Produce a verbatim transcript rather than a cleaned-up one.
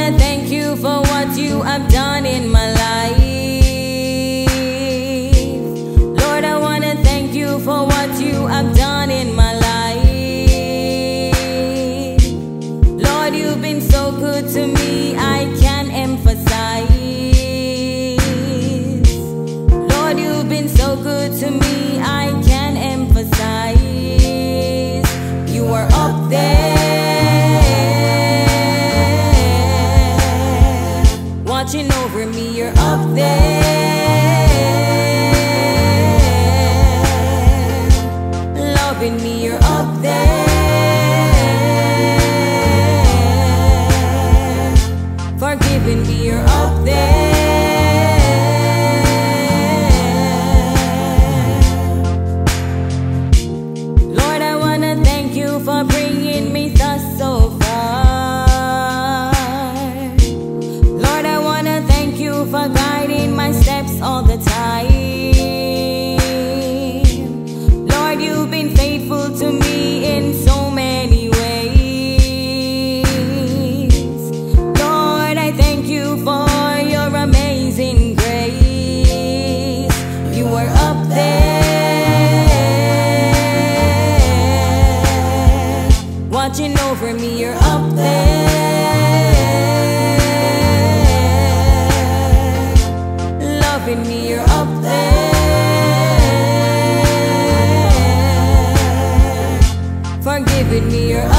wanna thank you for what you have done in my life. Lord, I wanna thank you for what you have done in my life. Lord, you've been so good to me, I can't emphasize. Lord, you've been so good to me, I can't emphasize. You are up there, watching over me, you're up there, loving me, you're up there, forgiving me, you're up there. Lord, I wanna thank you for bringing me thus so far. Lord, I wanna thank you for guiding my steps all the time. Lord, you've been faithful to me in so many ways. Lord, I thank you for your amazing grace. You are up there, watching over me, you're up there, loving me, you're up there, forgiving me, you're up